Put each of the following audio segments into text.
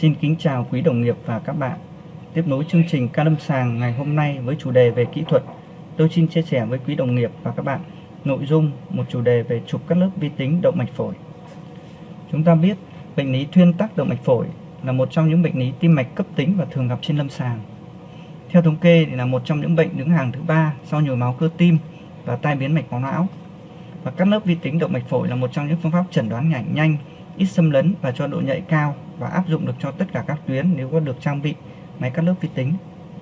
Xin kính chào quý đồng nghiệp và các bạn. Tiếp nối chương trình ca lâm sàng ngày hôm nay với chủ đề về kỹ thuật, tôi xin chia sẻ với quý đồng nghiệp và các bạn nội dung một chủ đề về chụp cắt lớp vi tính động mạch phổi. Chúng ta biết bệnh lý thuyên tắc động mạch phổi là một trong những bệnh lý tim mạch cấp tính và thường gặp trên lâm sàng. Theo thống kê thì là một trong những bệnh đứng hàng thứ 3 sau nhồi máu cơ tim và tai biến mạch máu não. Và cắt lớp vi tính động mạch phổi là một trong những phương pháp chẩn đoán nhanh, ít xâm lấn và cho độ nhạy cao và áp dụng được cho tất cả các tuyến nếu có được trang bị máy cắt lớp vi tính.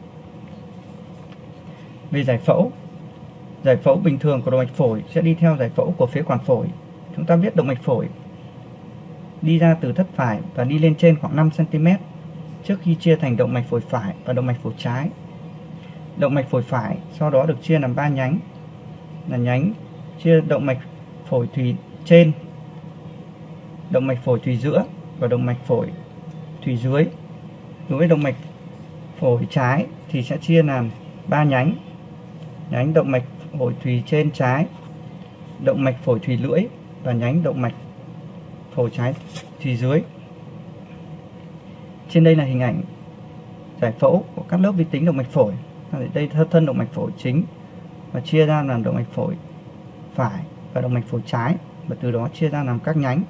Về giải phẫu bình thường của động mạch phổi sẽ đi theo giải phẫu của phế quản phổi. Chúng ta biết động mạch phổi đi ra từ thất phải và đi lên trên khoảng 5 cm trước khi chia thành động mạch phổi phải và động mạch phổi trái. Động mạch phổi phải sau đó được chia làm 3 nhánh, là nhánh chia động mạch phổi thùy trên, động mạch phổi thùy giữa và động mạch phổi thùy dưới. Đối với động mạch phổi trái thì sẽ chia làm 3 nhánh, nhánh động mạch phổi thùy trên trái, động mạch phổi thùy lưỡi và nhánh động mạch phổi trái thùy dưới. Trên đây là hình ảnh giải phẫu của cắt lớp vi tính động mạch phổi. Đây thân động mạch phổi chính và chia ra làm động mạch phổi phải và động mạch phổi trái, và từ đó chia ra làm các nhánh.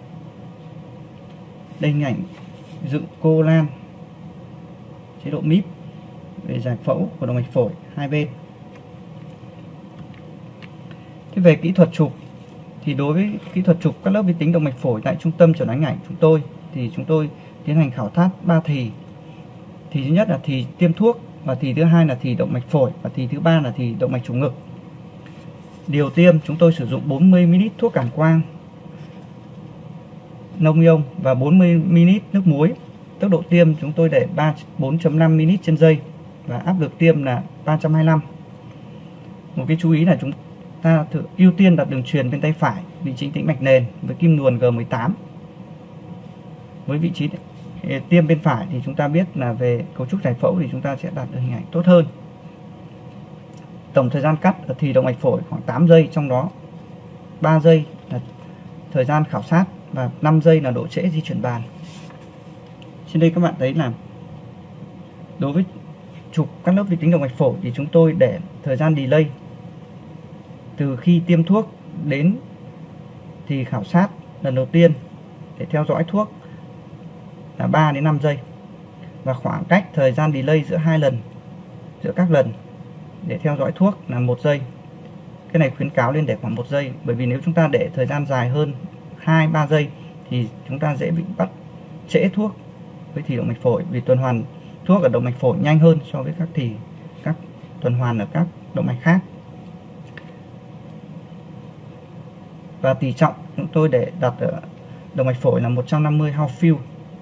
Đây hình ảnh dựng cô lan chế độ MIP về giải phẫu của động mạch phổi hai bên. Thế về kỹ thuật chụp thì đối với kỹ thuật chụp cắt lớp vi tính động mạch phổi tại trung tâm chẩn đoán ảnh chúng tôi tiến hành khảo thắt 3 thì. Thì thứ nhất là thì tiêm thuốc, và thì thứ hai là thì động mạch phổi, và thì thứ ba là thì động mạch chủ ngực. Điều tiêm chúng tôi sử dụng 40 ml thuốc cản quang nông ion và 40 ml nước muối. Tốc độ tiêm chúng tôi để 4.5 ml trên giây và áp lực tiêm là 325. Một cái chú ý là chúng ta ưu tiên đặt đường truyền bên tay phải, vị trí tĩnh mạch nền với kim luồn G18. Với vị trí tiêm bên phải thì chúng ta biết là về cấu trúc giải phẫu thì chúng ta sẽ đạt được hình ảnh tốt hơn. Tổng thời gian cắt ở thì động mạch phổi khoảng 8 giây, trong đó 3 giây là thời gian khảo sát và 5 giây là độ trễ di chuyển bàn. Trên đây các bạn thấy là đối với chụp cắt lớp vi tính động mạch phổi thì chúng tôi để thời gian delay từ khi tiêm thuốc đến thì khảo sát lần đầu tiên để theo dõi thuốc là 3 đến 5 giây, và khoảng cách thời gian delay giữa các lần để theo dõi thuốc là 1 giây. Cái này khuyến cáo lên để khoảng 1 giây, bởi vì nếu chúng ta để thời gian dài hơn 2-3 giây thì chúng ta dễ bị bắt trễ thuốc với thì động mạch phổi, vì tuần hoàn thuốc ở động mạch phổi nhanh hơn so với các tuần hoàn ở các động mạch khác. Và tỷ trọng chúng tôi để đặt ở động mạch phổi là 150 Hounsfield.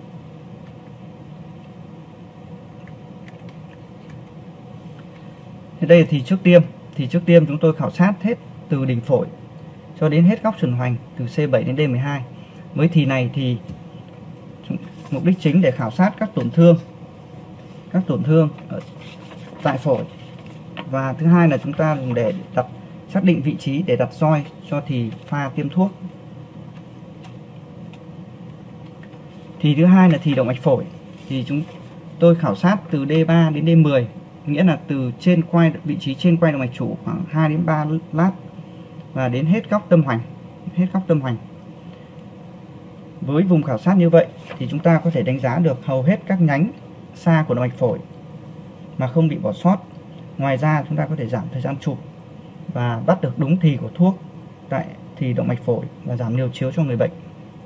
Đây là thì trước tiêm chúng tôi khảo sát hết từ đỉnh phổi cho đến hết góc sườn hoành từ C7 đến D12. Với thì này thì mục đích chính để khảo sát các tổn thương ở tại phổi, và thứ hai là chúng ta dùng để xác định vị trí để đặt roi cho thì pha tiêm thuốc. Thì thứ hai là thì động mạch phổi thì chúng tôi khảo sát từ D3 đến D10, nghĩa là từ vị trí trên quai động mạch chủ khoảng 2 đến 3 lát và đến hết góc tâm hoành. Với vùng khảo sát như vậy thì chúng ta có thể đánh giá được hầu hết các nhánh xa của động mạch phổi mà không bị bỏ sót. Ngoài ra chúng ta có thể giảm thời gian chụp và bắt được đúng thì của thuốc tại thì động mạch phổi và giảm liều chiếu cho người bệnh.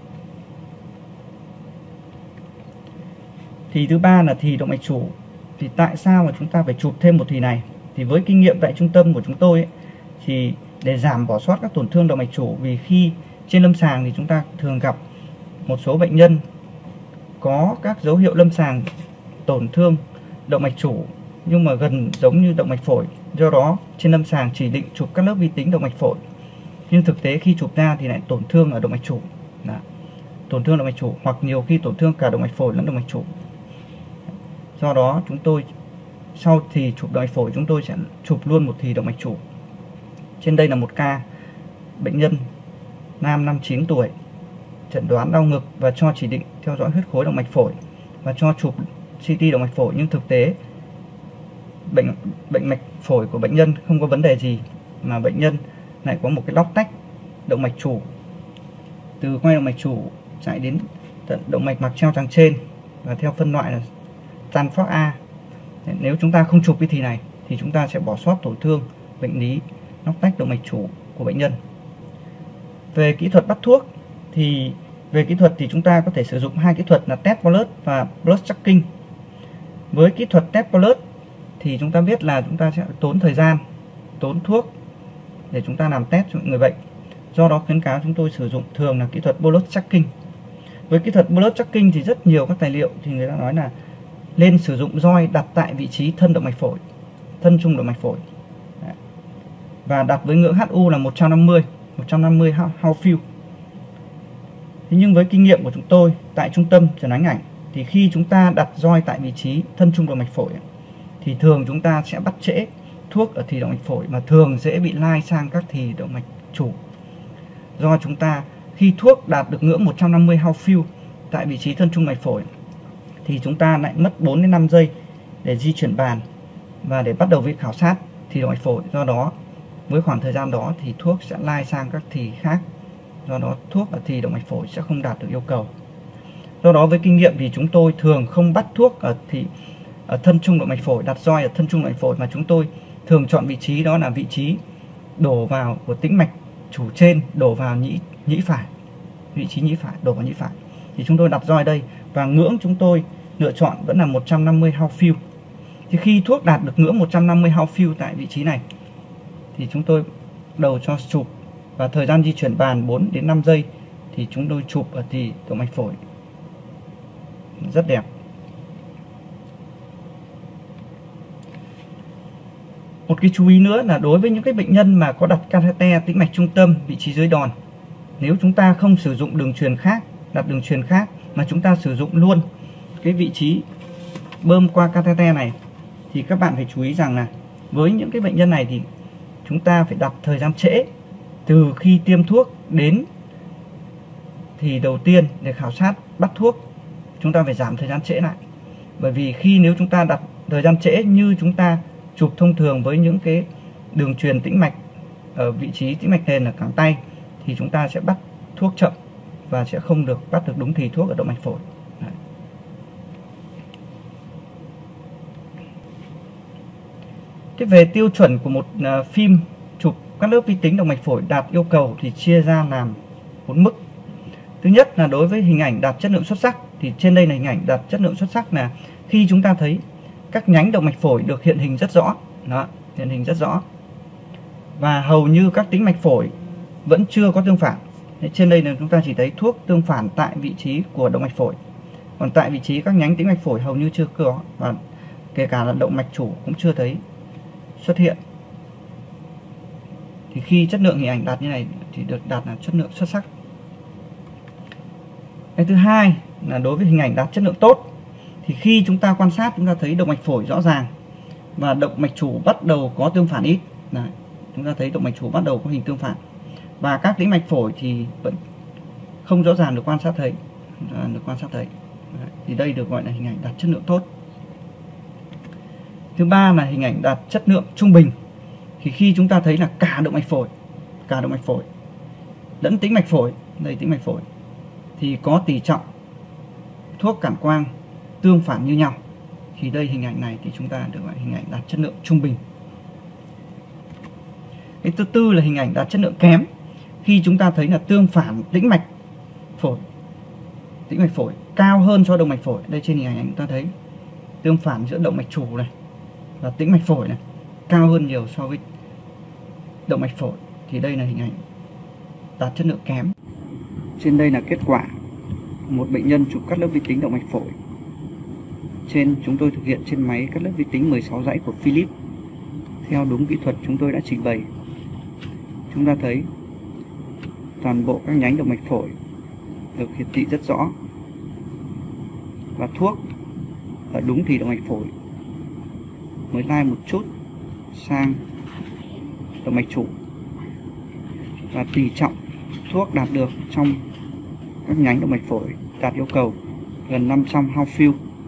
Thì thứ ba là thì động mạch chủ. Thì tại sao mà chúng ta phải chụp thêm một thì này? Thì với kinh nghiệm tại trung tâm của chúng tôi thì để giảm bỏ sót các tổn thương động mạch chủ, vì khi trên lâm sàng thì chúng ta thường gặp một số bệnh nhân có các dấu hiệu lâm sàng tổn thương động mạch chủ nhưng mà gần giống như động mạch phổi, do đó trên lâm sàng chỉ định chụp các lớp vi tính động mạch phổi, nhưng thực tế khi chụp ra thì lại tổn thương ở động mạch chủ, hoặc nhiều khi tổn thương cả động mạch phổi lẫn động mạch chủ. Do đó chúng tôi sau thì chụp động mạch phổi chúng tôi sẽ chụp luôn một thì động mạch chủ. Trên đây là một ca bệnh nhân nam 59 tuổi, chẩn đoán đau ngực và cho chỉ định theo dõi huyết khối động mạch phổi. và cho chụp CT động mạch phổi, nhưng thực tế bệnh mạch phổi của bệnh nhân không có vấn đề gì, mà bệnh nhân lại có một cái lóc tách động mạch chủ từ quai động mạch chủ chạy đến tận động mạch mạc treo tràng trên và theo phân loại là Stanford A. Nếu chúng ta không chụp cái thì này thì chúng ta sẽ bỏ sót tổn thương bệnh lý lóc tách động mạch chủ của bệnh nhân. Về kỹ thuật bắt thuốc thì chúng ta có thể sử dụng hai kỹ thuật là test bolus và blood tracking. Với kỹ thuật test bolus thì chúng ta biết là chúng ta sẽ tốn thời gian, tốn thuốc để chúng ta làm test cho người bệnh. Do đó khuyến cáo chúng tôi sử dụng thường là kỹ thuật bolus tracking. Với kỹ thuật bolus tracking thì rất nhiều các tài liệu thì người ta nói là nên sử dụng roi đặt tại vị trí thân động mạch phổi, thân trung động mạch phổi. Đấy. Và đặt với ngưỡng HU là 150 Houfield. Thế nhưng với kinh nghiệm của chúng tôi tại trung tâm chẩn đoán hình ảnh thì khi chúng ta đặt roi tại vị trí thân trung động mạch phổi thì thường chúng ta sẽ bắt trễ thuốc ở thì động mạch phổi, mà thường dễ bị lai sang các thì động mạch chủ. Do chúng ta khi thuốc đạt được ngưỡng 150 Houfield tại vị trí thân trung mạch phổi thì chúng ta lại mất 4 đến 5 giây để di chuyển bàn và để bắt đầu việc khảo sát thì động mạch phổi. Do đó với khoảng thời gian đó thì thuốc sẽ lai sang các thì khác. Do đó thuốc ở thì động mạch phổi sẽ không đạt được yêu cầu. Do đó với kinh nghiệm thì chúng tôi thường không bắt thuốc ở thân trung động mạch phổi, đặt roi ở thân trung động mạch phổi, mà chúng tôi thường chọn vị trí đó là vị trí đổ vào của tĩnh mạch chủ trên, đổ vào nhĩ phải, vị trí nhĩ phải, đổ vào nhĩ phải. Thì chúng tôi đặt roi đây và ngưỡng chúng tôi lựa chọn vẫn là 150 Houfield. Thì khi thuốc đạt được ngưỡng 150 Houfield tại vị trí này thì chúng tôi đầu cho chụp, và thời gian di chuyển bàn 4 đến 5 giây thì chúng tôi chụp ở thì động mạch phổi rất đẹp. Một cái chú ý nữa là đối với những cái bệnh nhân mà có đặt catheter tĩnh mạch trung tâm vị trí dưới đòn, nếu chúng ta không sử dụng đường truyền khác, đặt đường truyền khác, mà chúng ta sử dụng luôn cái vị trí bơm qua catheter này, thì các bạn phải chú ý rằng là với những cái bệnh nhân này thì chúng ta phải đặt thời gian trễ từ khi tiêm thuốc đến thì đầu tiên để khảo sát bắt thuốc. Chúng ta phải giảm thời gian trễ lại, bởi vì nếu chúng ta đặt thời gian trễ như chúng ta chụp thông thường với những cái đường truyền tĩnh mạch ở vị trí tĩnh mạch nền ở cẳng tay thì chúng ta sẽ bắt thuốc chậm và sẽ không được bắt được đúng thì thuốc ở động mạch phổi. Đấy. Thế về tiêu chuẩn của một phim chụp các lớp vi tính động mạch phổi đạt yêu cầu thì chia ra làm 4 mức. Thứ nhất là đối với hình ảnh đạt chất lượng xuất sắc, thì trên đây là hình ảnh đạt chất lượng xuất sắc là khi chúng ta thấy các nhánh động mạch phổi được hiện hình rất rõ. Đó, hiện hình rất rõ. Và hầu như các tĩnh mạch phổi vẫn chưa có tương phản. Trên đây là chúng ta chỉ thấy thuốc tương phản tại vị trí của động mạch phổi. Còn tại vị trí các nhánh tĩnh mạch phổi hầu như chưa có, và kể cả là động mạch chủ cũng chưa thấy xuất hiện. Thì khi chất lượng hình ảnh đạt như này thì được đạt là chất lượng xuất sắc. Cái thứ hai là đối với hình ảnh đạt chất lượng tốt thì khi chúng ta quan sát chúng ta thấy động mạch phổi rõ ràng và động mạch chủ bắt đầu có tương phản ít. Đấy, chúng ta thấy động mạch chủ bắt đầu có hình tương phản và các tĩnh mạch phổi thì vẫn không rõ ràng được quan sát thấy. Đấy, thì đây được gọi là hình ảnh đạt chất lượng tốt. Thứ ba là hình ảnh đạt chất lượng trung bình. Thì khi chúng ta thấy là cả động mạch phổi lẫn tĩnh mạch phổi, đây tĩnh mạch phổi thì có tỷ trọng thuốc cản quang tương phản như nhau, thì đây hình ảnh này thì chúng ta được gọi hình ảnh đạt chất lượng trung bình. Cái thứ tư là hình ảnh đạt chất lượng kém. Khi chúng ta thấy là tương phản tĩnh mạch phổi cao hơn so với động mạch phổi. Đây trên hình ảnh chúng ta thấy tương phản giữa động mạch chủ này và tĩnh mạch phổi này cao hơn nhiều so với động mạch phổi, thì đây là hình ảnh đạt chất lượng kém. Trên đây là kết quả một bệnh nhân chụp cắt lớp vi tính động mạch phổi. Chúng tôi thực hiện trên máy cắt lớp vi tính 16 dãy của Philips theo đúng kỹ thuật chúng tôi đã trình bày. Chúng ta thấy toàn bộ các nhánh động mạch phổi được hiển thị rất rõ và thuốc ở đúng thì động mạch phổi mới lai một chút sang động mạch chủ, và tỷ trọng thuốc đạt được trong các nhánh động mạch phổi đạt yêu cầu gần 500 Houfield.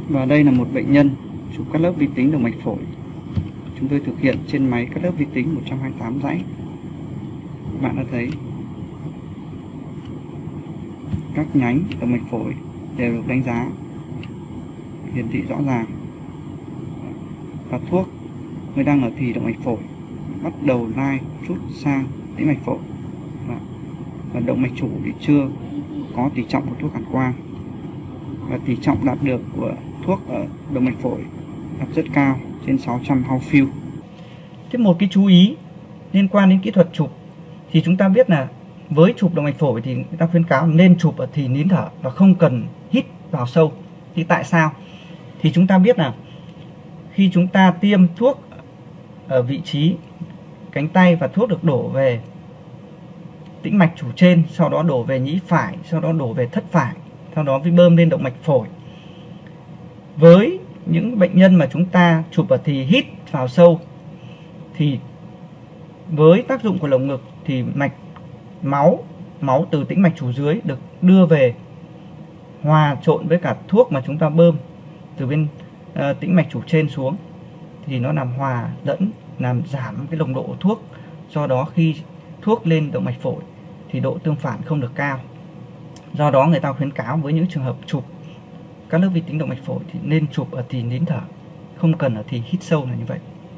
Và đây là một bệnh nhân chụp cắt lớp vi tính động mạch phổi. Chúng tôi thực hiện trên máy cắt lớp vi tính 128 dãy. Bạn đã thấy các nhánh động mạch phổi đều được đánh giá hiển thị rõ ràng, và thuốc mới đang ở thì động mạch phổi bắt đầu lai rút sang tĩnh mạch phổi, và động mạch chủ thì chưa có tỷ trọng của thuốc cản quang, và tỷ trọng đạt được của thuốc ở động mạch phổi đạt rất cao, trên 600 Hounsfield. Thế một cái chú ý liên quan đến kỹ thuật chụp thì chúng ta biết là với chụp động mạch phổi thì người ta khuyến cáo nên chụp ở thì nín thở và không cần hít vào sâu. Thì tại sao? Thì chúng ta biết là khi chúng ta tiêm thuốc ở vị trí cánh tay và thuốc được đổ về tĩnh mạch chủ trên, sau đó đổ về nhĩ phải, sau đó đổ về thất phải, sau đó mới bơm lên động mạch phổi. Với những bệnh nhân mà chúng ta chụp ở thì hít vào sâu thì với tác dụng của lồng ngực thì mạch máu từ tĩnh mạch chủ dưới được đưa về hòa trộn với cả thuốc mà chúng ta bơm từ bên tĩnh mạch chủ trên xuống, thì nó làm hòa lẫn, làm giảm cái nồng độ của thuốc. Do đó khi thuốc lên động mạch phổi thì độ tương phản không được cao. Do đó người ta khuyến cáo với những trường hợp chụp các lớp vi tính động mạch phổi thì nên chụp ở thì nín thở, không cần ở thì hít sâu là như vậy.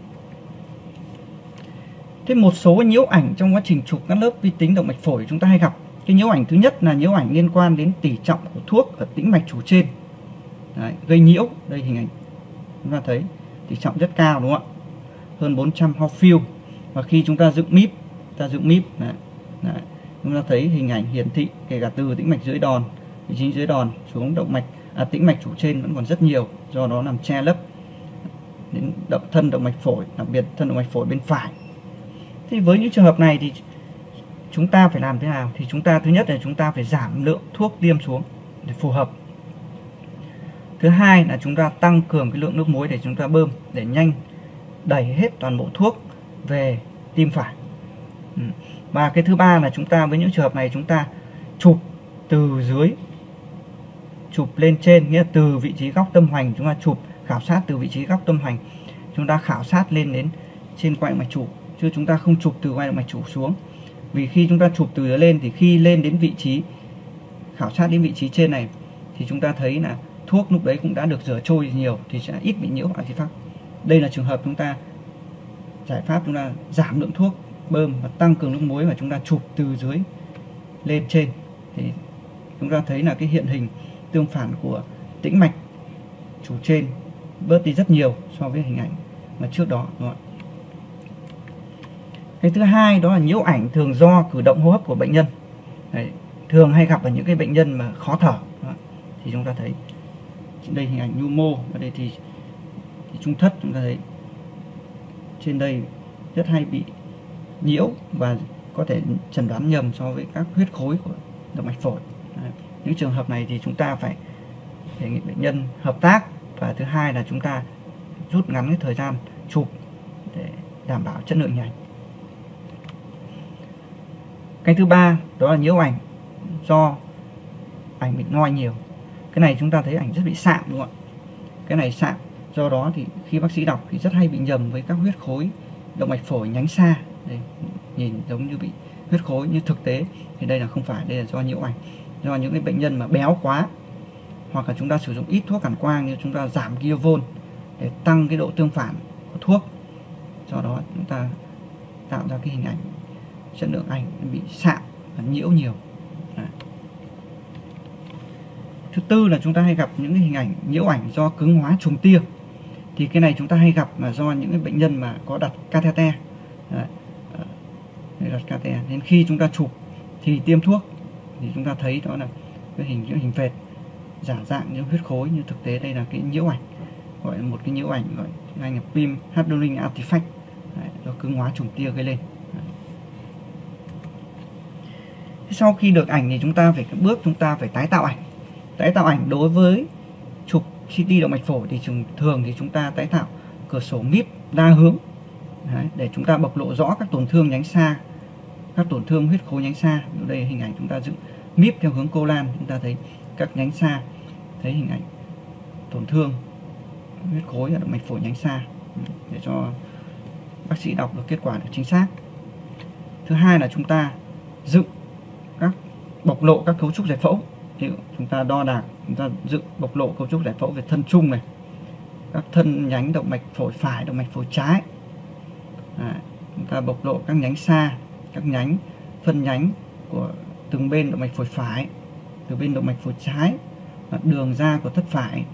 Thế một số nhiễu ảnh trong quá trình chụp các lớp vi tính động mạch phổi chúng ta hay gặp. Cái nhiễu ảnh thứ nhất là nhiễu ảnh liên quan đến tỷ trọng của thuốc ở tĩnh mạch chủ trên. Đấy, gây nhiễu. Đây hình ảnh chúng ta thấy tỷ trọng rất cao, đúng không ạ? Hơn 400 Hounsfield. Và khi chúng ta dựng míp, chúng ta thấy hình ảnh hiển thị kể cả từ tĩnh mạch dưới đòn, vị trí dưới đòn xuống động mạch tĩnh mạch chủ trên vẫn còn rất nhiều, do đó làm che lấp đến thân động mạch phổi, đặc biệt thân động mạch phổi bên phải. Thì với những trường hợp này thì chúng ta phải làm thế nào? Thì chúng ta thứ nhất là chúng ta phải giảm lượng thuốc tiêm xuống để phù hợp. Thứ hai là chúng ta tăng cường cái lượng nước muối để chúng ta bơm, để nhanh đẩy hết toàn bộ thuốc về tim phải. Và cái thứ ba là chúng ta với những trường hợp này chúng ta chụp từ dưới chụp lên trên, nghĩa là từ vị trí góc tâm hoành chúng ta chụp khảo sát từ vị trí góc tâm hoành, chúng ta khảo sát lên đến trên quai động mạch chủ, chứ chúng ta không chụp từ quai động mạch chủ xuống. Vì khi chúng ta chụp từ dưới lên thì khi lên đến vị trí khảo sát đến vị trí trên này thì chúng ta thấy là thuốc lúc đấy cũng đã được rửa trôi nhiều thì sẽ ít bị nhiễu artifact. Đây là trường hợp chúng ta giải pháp chúng ta giảm lượng thuốc bơm và tăng cường nước muối, và chúng ta chụp từ dưới lên trên thì chúng ta thấy là cái hiện hình tương phản của tĩnh mạch chủ trên bớt đi rất nhiều so với hình ảnh mà trước đó, đúng không? Cái thứ hai đó là nhiễu ảnh thường do cử động hô hấp của bệnh nhân. Đấy, thường hay gặp ở những cái bệnh nhân mà khó thở. Đó. Thì chúng ta thấy đây hình ảnh nhu mô, ở đây thì trung thất, chúng ta thấy trên đây rất hay bị nhiễu và có thể chẩn đoán nhầm so với các huyết khối của động mạch phổi. Đấy. Những trường hợp này thì chúng ta phải đề nghị bệnh nhân hợp tác, và thứ hai là chúng ta rút ngắn cái thời gian chụp để đảm bảo chất lượng hình ảnh. Cái thứ ba đó là nhiễu ảnh do ảnh bị noi nhiều. Cái này chúng ta thấy ảnh rất bị sạm, đúng không ạ? Cái này sạm, do đó thì khi bác sĩ đọc thì rất hay bị nhầm với các huyết khối động mạch phổi nhánh xa. Đây, nhìn giống như bị huyết khối, nhưng thực tế thì đây là không phải, đây là do nhiễu ảnh, do những cái bệnh nhân mà béo quá, hoặc là chúng ta sử dụng ít thuốc cản quang, như chúng ta giảm kilovol để tăng cái độ tương phản của thuốc, do đó chúng ta tạo ra cái hình ảnh chất lượng ảnh bị sạm và nhiễu nhiều. Đấy. Thứ tư là chúng ta hay gặp những cái hình ảnh nhiễu ảnh do cứng hóa trùng tia. Thì cái này chúng ta hay gặp là do những cái bệnh nhân mà có đặt catheter. Đặt catheter. Nên khi chúng ta chụp thì tiêm thuốc thì chúng ta thấy đó là cái hình vệt giả dạng như huyết khối, nhưng thực tế đây là cái nhiễu ảnh, gọi là một cái nhiễu ảnh gọi là Pim Hadolin artifact, do cứng hóa trùng tia gây lên. Sau khi được ảnh thì chúng ta phải tái tạo ảnh. Tái tạo ảnh đối với chụp CT động mạch phổi thì thường thì chúng ta tái tạo cửa sổ míp đa hướng. Đấy, để chúng ta bộc lộ rõ các tổn thương nhánh xa, các tổn thương huyết khối nhánh xa. Ở đây hình ảnh chúng ta dựng míp theo hướng cô lan, chúng ta thấy các nhánh xa, thấy hình ảnh tổn thương huyết khối ở động mạch phổi nhánh xa để cho bác sĩ đọc được kết quả được chính xác. Thứ hai là chúng ta dựng bộc lộ các cấu trúc giải phẫu. Thì chúng ta đo đạc, chúng ta dựng bộc lộ cấu trúc giải phẫu về thân trung này, các thân nhánh động mạch phổi phải, động mạch phổi trái. Chúng ta bộc lộ các nhánh xa, các nhánh phân nhánh của từng bên động mạch phổi phải, từ bên động mạch phổi trái, đường ra của thất phải.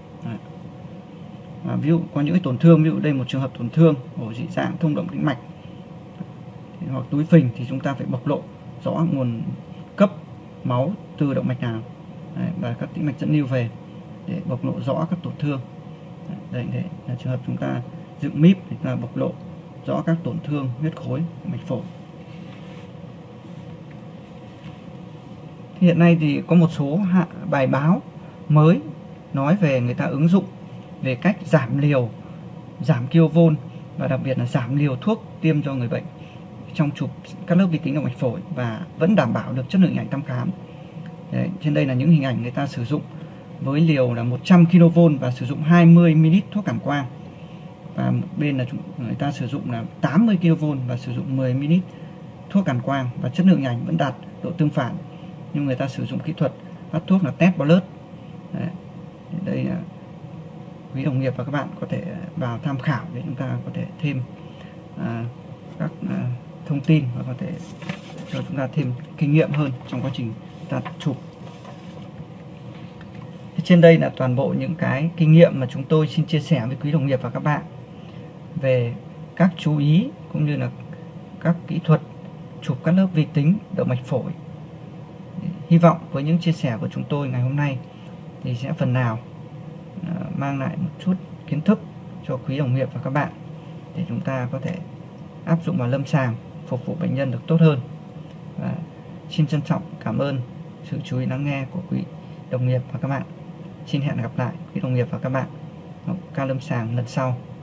Ví dụ có những cái tổn thương, ví dụ đây một trường hợp tổn thương ổ dị dạng thông động tĩnh mạch hoặc túi phình, thì chúng ta phải bộc lộ rõ nguồn cấp máu từ động mạch nào và các tĩnh mạch dẫn lưu về để bộc lộ rõ các tổn thương. Đây là trường hợp chúng ta dựng míp để chúng ta bộc lộ rõ các tổn thương huyết khối mạch phổi. Hiện nay thì có một số bài báo mới nói về người ta ứng dụng về cách giảm liều, giảm kV và đặc biệt là giảm liều thuốc tiêm cho người bệnh trong chụp các lớp vi tính động mạch phổi và vẫn đảm bảo được chất lượng hình ảnh thăm khám. Trên đây là những hình ảnh người ta sử dụng với liều là 100 kV và sử dụng 20 ml thuốc cản quang, và một bên là người ta sử dụng là 80 kV và sử dụng 10 ml thuốc cản quang, và chất lượng hình ảnh vẫn đạt độ tương phản, nhưng người ta sử dụng kỹ thuật phát thuốc là test blood. Đây là quý đồng nghiệp và các bạn có thể vào tham khảo để chúng ta có thể thêm các thông tin và có thể cho chúng ta thêm kinh nghiệm hơn trong quá trình ta chụp. Trên đây là toàn bộ những cái kinh nghiệm mà chúng tôi xin chia sẻ với quý đồng nghiệp và các bạn về các chú ý cũng như là các kỹ thuật chụp các lớp vi tính động mạch phổi. Hy vọng với những chia sẻ của chúng tôi ngày hôm nay thì sẽ phần nào mang lại một chút kiến thức cho quý đồng nghiệp và các bạn để chúng ta có thể áp dụng vào lâm sàng, phục vụ bệnh nhân được tốt hơn. Và xin trân trọng cảm ơn sự chú ý lắng nghe của quý đồng nghiệp và các bạn. Xin hẹn gặp lại quý đồng nghiệp và các bạn ở ca lâm sàng lần sau.